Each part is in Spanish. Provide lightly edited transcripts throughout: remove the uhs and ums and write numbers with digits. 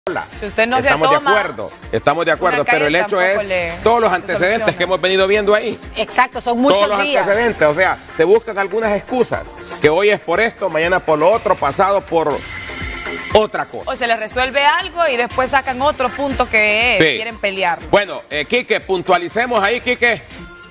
Si usted no estamos se de estamos de acuerdo, pero el hecho es todos los antecedentes que hemos venido viendo ahí. Exacto, son muchos todos los días. Antecedentes, o sea, te buscan algunas excusas, que hoy es por esto, mañana por lo otro, pasado por otra cosa. O se les resuelve algo y después sacan otro punto que quieren pelear. Bueno, Quique, puntualicemos ahí, Quique.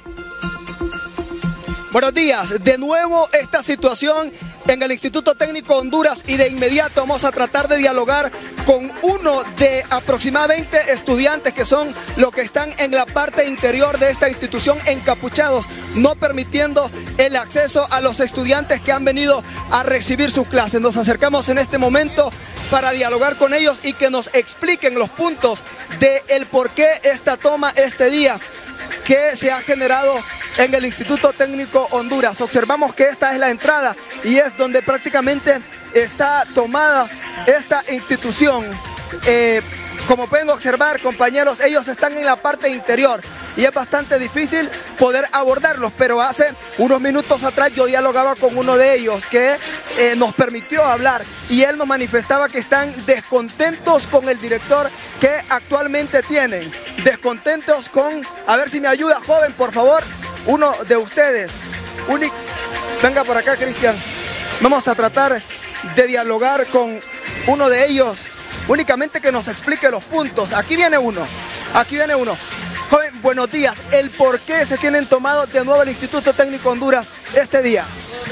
Buenos días, de nuevo esta situación en el Instituto Técnico Honduras y de inmediato vamos a tratar de dialogar con uno de aproximadamente estudiantes que son los que están en la parte interior de esta institución encapuchados, no permitiendo el acceso a los estudiantes que han venido a recibir sus clases. Nos acercamos en este momento para dialogar con ellos y que nos expliquen los puntos de el por qué esta toma este día que se ha generado en el Instituto Técnico Honduras. Observamos que esta es la entrada y es donde prácticamente está tomada esta institución. Como pueden observar, compañeros, ellos están en la parte interior y es bastante difícil poder abordarlos, pero hace unos minutos atrás yo dialogaba con uno de ellos que nos permitió hablar y él nos manifestaba que están descontentos con el director que actualmente tienen, descontentos con, a ver si me ayuda, joven, por favor, uno de ustedes, venga por acá, Cristian, vamos a tratar de dialogar con uno de ellos, únicamente que nos explique los puntos. Aquí viene uno. Joven, buenos días. ¿El por qué se tienen tomado de nuevo el Instituto Técnico Honduras este día?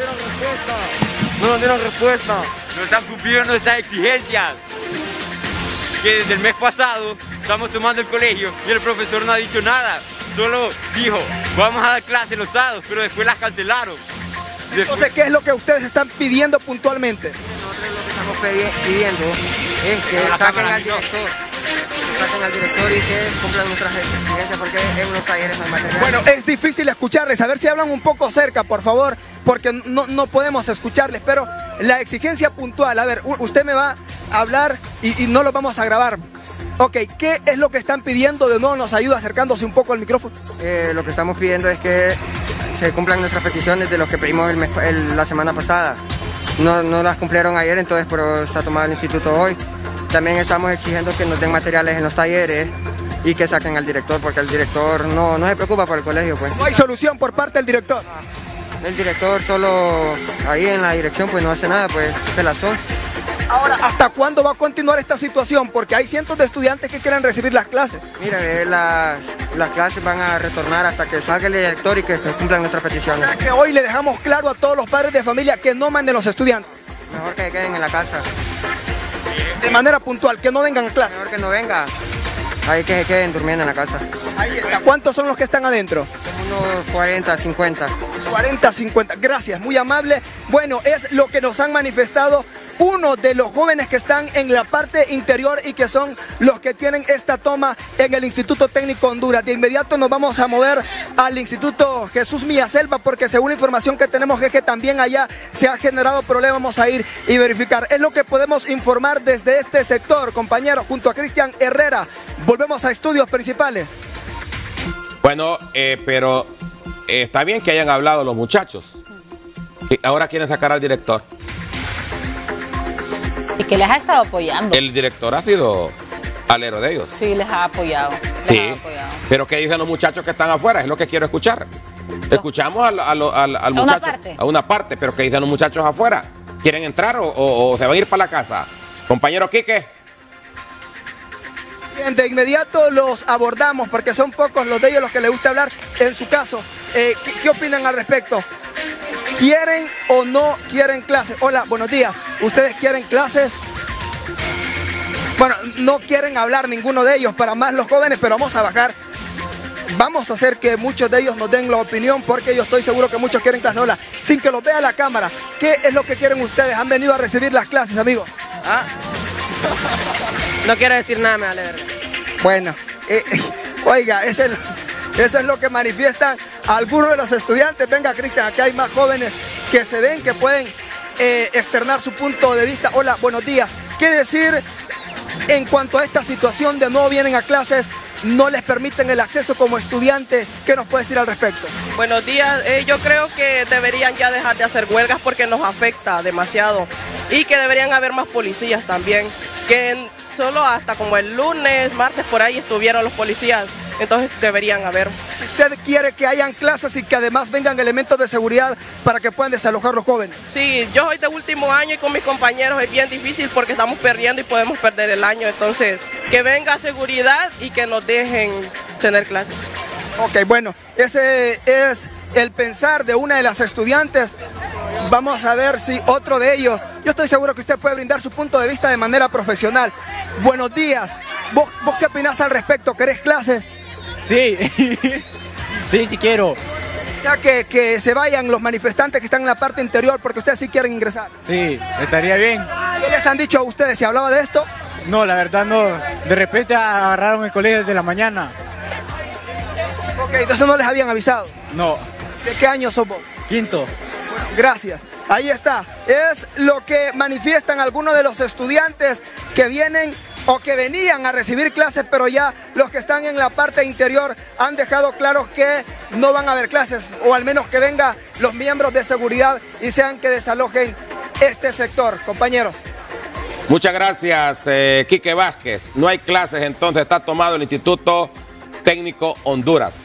No nos dieron respuesta. No están cumpliendo nuestras exigencias. Que desde el mes pasado estamos tomando el colegio y el profesor no ha dicho nada. Solo dijo, vamos a dar clases los sábados, pero después las cancelaron. Entonces, ¿qué es lo que ustedes están pidiendo puntualmente? Nosotros lo que estamos pidiendo es que saquen al director y que cumplan nuestras exigencias porque en los talleres no hay material. Bueno, es difícil escucharles, a ver si hablan un poco cerca, por favor, porque no podemos escucharles, pero la exigencia puntual, a ver, usted me va a hablar y no lo vamos a grabar. Ok, ¿qué es lo que están pidiendo? De nuevo nos ayuda acercándose un poco al micrófono. Lo que estamos pidiendo es que se cumplan nuestras peticiones de lo que pedimos la semana pasada. No las cumplieron ayer, entonces por eso está tomado el instituto hoy. También estamos exigiendo que nos den materiales en los talleres y que saquen al director, porque el director no se preocupa por el colegio, pues. No hay solución por parte del director. El director solo ahí en la dirección pues no hace nada, pues se la son. Ahora, ¿hasta cuándo va a continuar esta situación? Porque hay cientos de estudiantes que quieren recibir las clases. Mira, las clases van a retornar hasta que salga el director y que se cumplan nuestras peticiones. O sea que hoy le dejamos claro a todos los padres de familia que no manden los estudiantes. Mejor que queden en la casa. De manera puntual, que no vengan a clase. Mejor que no venga. Hay que se queden durmiendo en la casa. Ahí está. ¿Cuántos son los que están adentro? Unos 40, 50. 40, 50. Gracias, muy amable. Bueno, es lo que nos han manifestado uno de los jóvenes que están en la parte interior y que son los que tienen esta toma en el Instituto Técnico Honduras. De inmediato nos vamos a mover al Instituto Jesús Millaselva porque según la información que tenemos es que también allá se ha generado problema. Vamos a ir y verificar. Es lo que podemos informar desde este sector, compañeros, junto a Cristian Herrera. Volvemos a estudios principales. Bueno, pero está bien que hayan hablado los muchachos. Y ahora quieren sacar al director. Y que les ha estado apoyando. El director ha sido alero de ellos. Sí, les ha apoyado. Pero ¿qué dicen los muchachos que están afuera? Es lo que quiero escuchar. Escuchamos al muchacho. A una parte, pero ¿qué dicen los muchachos afuera? ¿Quieren entrar o se van a ir para la casa? Compañero Quique. Bien, de inmediato los abordamos porque son pocos los de ellos los que les gusta hablar. En su caso, ¿qué opinan al respecto? ¿Quieren o no quieren clases? Hola, buenos días. ¿Ustedes quieren clases? Bueno, no quieren hablar ninguno de ellos, para más los jóvenes, pero vamos a bajar. Vamos a hacer que muchos de ellos nos den la opinión porque yo estoy seguro que muchos quieren clases. Hola, sin que los vea la cámara, ¿qué es lo que quieren ustedes? ¿Han venido a recibir las clases, amigos? ¿Ah? No quiero decir nada, me vale verga. Bueno, oiga, eso es lo que manifiestan algunos de los estudiantes. Venga, Cristian, aquí hay más jóvenes que se ven, que pueden externar su punto de vista. Hola, buenos días. ¿Qué decir en cuanto a esta situación de no vienen a clases, no les permiten el acceso como estudiante? ¿Qué nos puede decir al respecto? Buenos días. Yo creo que deberían ya dejar de hacer huelgas porque nos afecta demasiado y que deberían haber más policías también, que solo hasta como el lunes, martes, por ahí estuvieron los policías. Entonces deberían haber. ¿Usted quiere que hayan clases y que además vengan elementos de seguridad para que puedan desalojar los jóvenes? Sí, yo soy de último año y con mis compañeros es bien difícil porque estamos perdiendo y podemos perder el año. Entonces, que venga seguridad y que nos dejen tener clases. Ok, bueno, ese es el pensar de una de las estudiantes. Vamos a ver si otro de ellos, yo estoy seguro que usted puede brindar su punto de vista de manera profesional. Buenos días. ¿Vos qué opinás al respecto? ¿Querés clases? Sí, sí quiero. O sea, que se vayan los manifestantes que están en la parte interior porque ustedes sí quieren ingresar. Sí, estaría bien. ¿Qué les han dicho a ustedes? ¿Se hablaba de esto? No, la verdad no. De repente agarraron el colegio desde la mañana. Ok, entonces no les habían avisado. No. ¿De qué año sos vos? Quinto. Gracias. Ahí está. Es lo que manifiestan algunos de los estudiantes que vienen o que venían a recibir clases, pero ya los que están en la parte interior han dejado claro que no van a haber clases, o al menos que vengan los miembros de seguridad y sean que desalojen este sector. Compañeros. Muchas gracias, Quique Vázquez. No hay clases, entonces está tomado el Instituto Técnico Honduras.